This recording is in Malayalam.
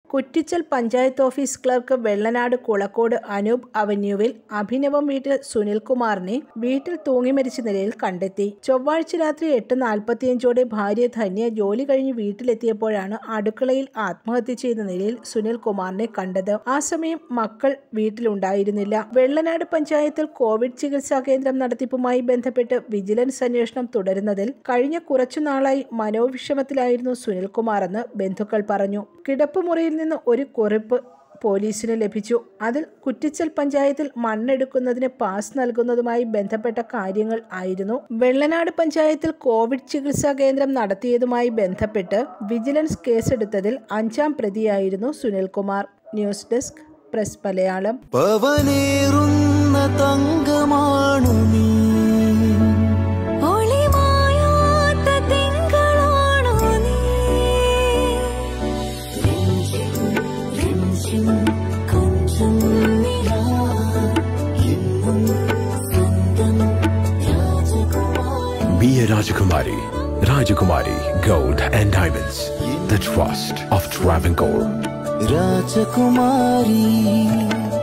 കുറ്റിച്ചൽ പഞ്ചായത്ത് ഓഫീസ് ക്ലർക്ക് വെള്ളനാട് കുളക്കോട് അനൂപ് അവന്യൂവിൽ അഭിനവം വീട്ടിൽ സുനിൽകുമാറിനെ വീട്ടിൽ തൂങ്ങി മരിച്ച നിലയിൽ കണ്ടെത്തി. ചൊവ്വാഴ്ച രാത്രി 8:45 ഭാര്യ ധന്യ ജോലി കഴിഞ്ഞ് വീട്ടിലെത്തിയപ്പോഴാണ് അടുക്കളയിൽ ആത്മഹത്യ ചെയ്ത നിലയിൽ സുനിൽകുമാറിനെ കണ്ടത്. ആ സമയം മക്കൾ വീട്ടിലുണ്ടായിരുന്നില്ല. വെള്ളനാട് പഞ്ചായത്തിൽ കോവിഡ് ചികിത്സാ കേന്ദ്രം നടത്തിപ്പുമായി ബന്ധപ്പെട്ട് വിജിലൻസ് അന്വേഷണം തുടരുന്നതിൽ കഴിഞ്ഞ കുറച്ചുനാളായി മനോവിഷമത്തിലായിരുന്നു സുനിൽകുമാറെന്ന് ബന്ധുക്കൾ പറഞ്ഞു. കിടപ്പുമുറിയിൽ നിന്ന് ഒരു കുറിപ്പ് പോലീസിന് ലഭിച്ചു. അതിൽ കുറ്റിച്ചൽ പഞ്ചായത്തിൽ മണ്ണെടുക്കുന്നതിന് പാസ് നൽകുന്നതുമായി ബന്ധപ്പെട്ട കാര്യങ്ങൾ ആയിരുന്നു. വെള്ളനാട് പഞ്ചായത്തിൽ കോവിഡ് ചികിത്സാ കേന്ദ്രം നടത്തിയതുമായി ബന്ധപ്പെട്ട് വിജിലൻസ് കേസെടുത്തതിൽ 5ാം പ്രതിയായിരുന്നു Sunilkumar. News desk press Malayalam. Be a Rajakumari. Rajakumari Gold and Diamonds. The trust of Travancore. Rajakumari.